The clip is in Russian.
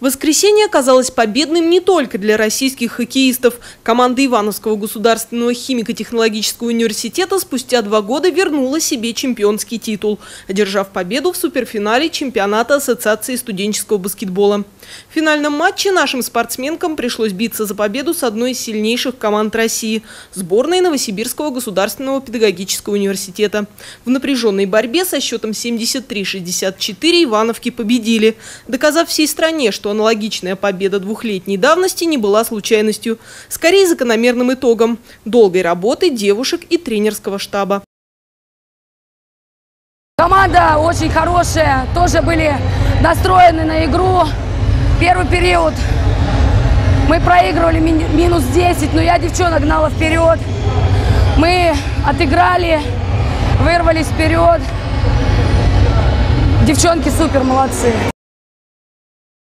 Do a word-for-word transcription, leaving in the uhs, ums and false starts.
Воскресенье оказалось победным не только для российских хоккеистов. Команда Ивановского государственного химико-технологического университета спустя два года вернула себе чемпионский титул, одержав победу в суперфинале чемпионата Ассоциации студенческого баскетбола. В финальном матче нашим спортсменкам пришлось биться за победу с одной из сильнейших команд России – сборной Новосибирского государственного педагогического университета. В напряженной борьбе со счетом семьдесят три — шестьдесят четыре ивановки победили, доказав всей стране, что аналогичная победа двухлетней давности не была случайностью, скорее закономерным итогом долгой работы девушек и тренерского штаба. Команда очень хорошая, тоже были настроены на игру. Первый период мы проигрывали минус десять, но я девчонок гнала вперед. Мы отыграли, вырвались вперед. Девчонки супер молодцы.